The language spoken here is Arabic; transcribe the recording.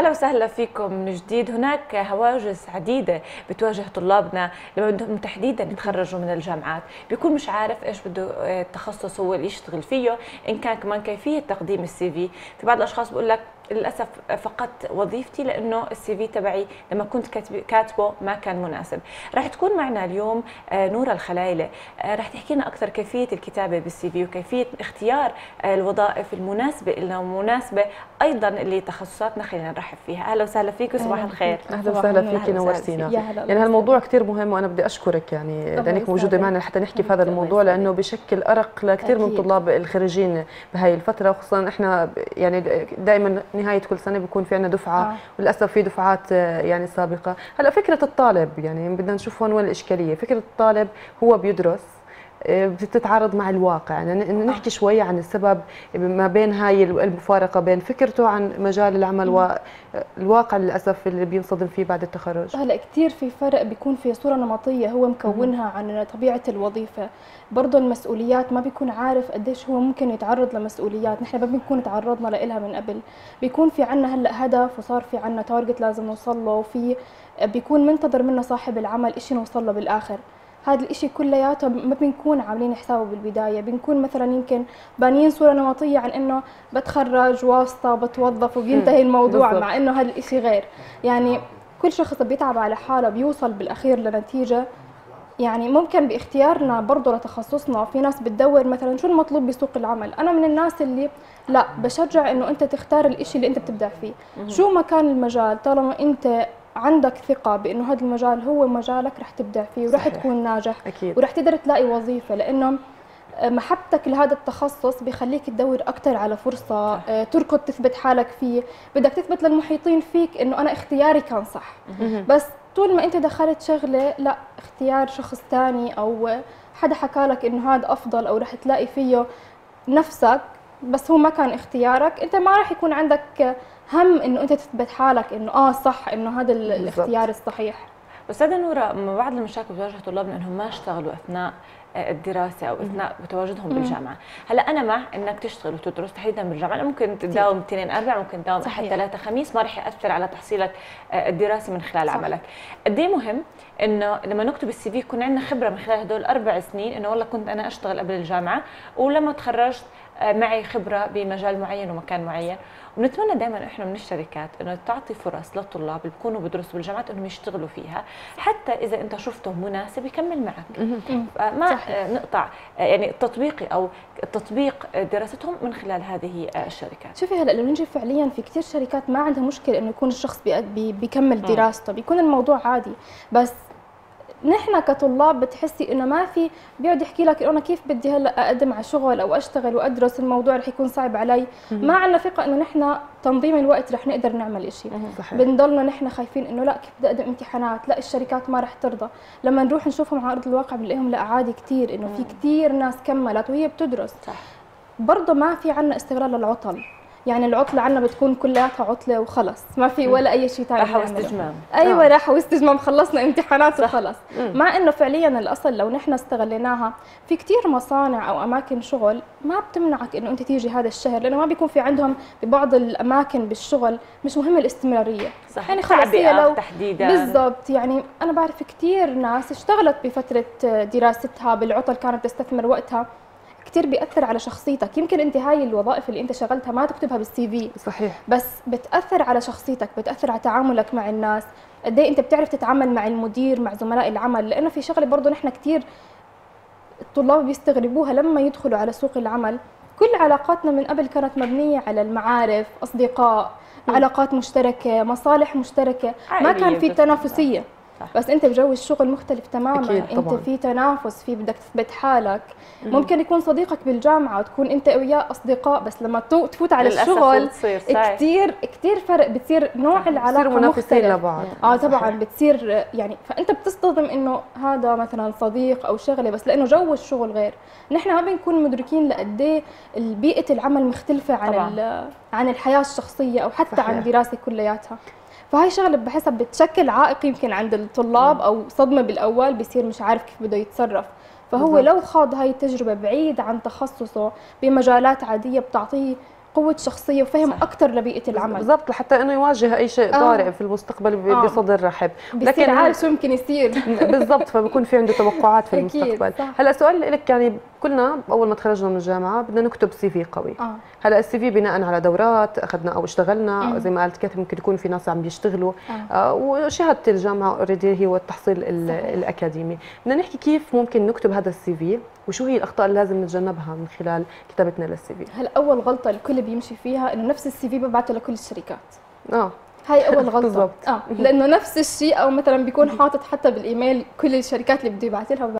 اهلا وسهلا فيكم من جديد. هناك هواجس عديده بتواجه طلابنا لما بدهم تحديدا يتخرجوا من الجامعات، بيكون مش عارف ايش بده التخصص هو اللي يشتغل فيه، ان كان كمان كيفيه تقديم السي في. في بعض الاشخاص بقول لك للاسف فقدت وظيفتي لانه السي في تبعي لما كنت كاتبه ما كان مناسب. راح تكون معنا اليوم نورة الخلايلة، راح تحكي لنا اكثر كيفيه الكتابه بالسي في وكيفيه اختيار الوظائف المناسبه لنا ومناسبه ايضا لتخصصاتنا. خلينا نرحب فيها. اهلا وسهلا فيك وصباح الخير. اهلا وسهلا فيك، نورتينا. يعني هالموضوع كثير مهم وانا بدي اشكرك يعني لانك موجوده معنا لحتى نحكي في هذا الموضوع، لانه بشكل ارق لكثير من طلاب الخريجين بهاي الفتره، وخصوصا احنا يعني دائما نهايه كل سنه بيكون في عندنا دفعه وللاسف في دفعات يعني سابقه. هلا فكره الطالب يعني بدنا نشوف هون وين الاشكاليه. فكره الطالب هو بيدرس بتتعارض مع الواقع، يعني نحكي شوي عن السبب ما بين هاي المفارقه بين فكرته عن مجال العمل والواقع للاسف اللي بينصدم فيه بعد التخرج. هلا كثير في فرق، بيكون في صوره نمطيه هو مكونها عن طبيعه الوظيفه، برضه المسؤوليات ما بيكون عارف قديش هو ممكن يتعرض لمسؤوليات، نحن ما بنكون تعرضنا لها من قبل. بيكون في عنا هلا هدف وصار في عنا تارجت لازم نوصل له، وفي بيكون منتظر منا صاحب العمل شيء نوصل له بالاخر. هذا الاشي كلياته ما بنكون عاملين حسابه بالبدايه، بنكون مثلا يمكن بانيين صوره نمطيه عن انه بتخرج واسطه بتوظف وبينتهي الموضوع، مع انه هذا الاشي غير. يعني كل شخص بيتعب على حاله بيوصل بالاخير لنتيجه. يعني ممكن باختيارنا برضه لتخصصنا في ناس بتدور مثلا شو المطلوب بسوق العمل. انا من الناس اللي لا بشجع انه انت تختار الاشي اللي انت بتبدع فيه، شو ما كان المجال، طالما انت عندك ثقة بأنه هذا المجال هو مجالك رح تبدع فيه ورح تكون ناجح أكيد. ورح تقدر تلاقي وظيفة، لأنه محبتك لهذا التخصص بيخليك تدور أكثر على فرصة تركض تثبت حالك فيه. بدك تثبت للمحيطين فيك إنه أنا اختياري كان صح. بس طول ما أنت دخلت شغلة لا اختيار شخص ثاني أو حدا حكى لك إنه هذا أفضل أو رح تلاقي فيه نفسك، بس هو ما كان اختيارك، أنت ما رح يكون عندك هم انه انت تثبت حالك انه صح انه هذا الاختيار الصحيح. استاذه نوره، من بعض المشاكل بتواجه طلابنا انهم ما اشتغلوا اثناء الدراسه او اثناء تواجدهم بالجامعه. هلا انا مع انك تشتغل وتدرس تحديدا بالجامعه، ممكن تداوم اثنين اربع، ممكن تداوم احد ثلاثه خميس، ما رح ياثر على تحصيلك الدراسي من خلال عملك. قد ايه مهم انه لما نكتب السي في يكون عندنا خبره من خلال هدول 4 سنين، انه والله كنت انا اشتغل قبل الجامعه ولما تخرجت معي خبره بمجال معين ومكان معين. ونتمنى دائما احنا من الشركات انه تعطي فرص للطلاب اللي بيكونوا بدرسوا بالجامعات انهم يشتغلوا فيها، حتى اذا انت شفته مناسب يكمل معك. ما نقطع يعني التطبيقي او تطبيق دراستهم من خلال هذه الشركات. شوفي هلا لما نجي فعليا في كثير شركات ما عندها مشكله انه يكون الشخص بيكمل دراسته، بيكون الموضوع عادي. بس نحن كطلاب بتحسي انه ما في، بيقعد يحكي لك انا كيف بدي هلا اقدم على شغل او اشتغل وادرس، الموضوع رح يكون صعب علي. ما عندنا ثقه انه نحن تنظيم الوقت رح نقدر نعمل شيء. بنضلنا نحن خايفين انه لا كيف بدي اقدم امتحانات، لا الشركات ما رح ترضى. لما نروح نشوفهم على ارض الواقع بنلاقيهم لا عادي كثير، انه في كثير ناس كملت وهي بتدرس. برضه ما في عندنا استغلال للعطل، يعني العطله عندنا بتكون كلياتها عطله وخلص، ما في ولا اي شيء ثاني. راحه واستجمام. ايوه راحه واستجمام، خلصنا امتحانات وخلص. مع انه فعليا الاصل لو نحن استغليناها في كثير مصانع او اماكن شغل ما بتمنعك انه انت تيجي هذا الشهر، لانه ما بيكون في عندهم ببعض الاماكن بالشغل مش مهم الاستمراريه. صح. يعني خلص لو تحديدا بالضبط. يعني انا بعرف كثير ناس اشتغلت بفتره دراستها بالعطل، كانت تستثمر وقتها. كثير بيأثر على شخصيتك. يمكن انت هاي الوظائف اللي انت شغلتها ما تكتبها بالسي في صحيح، بس بتأثر على شخصيتك، بتأثر على تعاملك مع الناس، قد ايه انت بتعرف تتعامل مع المدير مع زملاء العمل. لانه في شغله برضه نحن كثير الطلاب بيستغربوها لما يدخلوا على سوق العمل، كل علاقاتنا من قبل كانت مبنيه على المعارف، اصدقاء، علاقات مشتركه، مصالح مشتركه، ما كان في تنافسيه. بس انت بجو الشغل مختلف تماما. انت في تنافس، في بدك تثبت حالك. ممكن يكون صديقك بالجامعه وتكون انت وياه اصدقاء، بس لما تفوت على الشغل كثير فرق، بتصير نوع العلاقه منافسين لبعض. طبعا بتصير يعني، فانت بتصطدم انه هذا مثلا صديق او شغله، بس لانه جو الشغل غير. نحن ما بنكون مدركين لقد ايه بيئه العمل مختلفه عن الحياه الشخصيه او حتى عن الدراسه كلياتها. فهي شغله بحسها بتشكل عائق يمكن عند الطلاب او صدمه بالاول، بيصير مش عارف كيف بده يتصرف. فهو لو خاض هاي التجربه بعيد عن تخصصه بمجالات عاديه بتعطيه قوه شخصيه وفهم اكثر لبيئه العمل بالضبط، لحتى انه يواجه اي شيء طارئ في المستقبل بصدر رحب، لكن عارف شو ممكن يصير. بالضبط، فبكون في عنده توقعات في المستقبل. هلا سؤال لك، يعني كلنا اول ما تخرجنا من الجامعه بدنا نكتب سي في قوي. هلا السي في بناء على دورات اخذنا او اشتغلنا، زي ما قالت كاتب ممكن يكون في ناس عم بيشتغلوا، وشهاده الجامعه اوريدي هو التحصيل الاكاديمي. بدنا نحكي كيف ممكن نكتب هذا السي في، وشو هي الاخطاء اللي لازم نتجنبها من خلال كتابتنا للسي في. هلا اول غلطه الكل بيمشي فيها انه نفس السي في ببعته لكل الشركات. هاي اول غلطه. بالضبط. لانه نفس الشيء، او مثلا بيكون حاطط حتى بالايميل كل الشركات اللي بده يبعث لها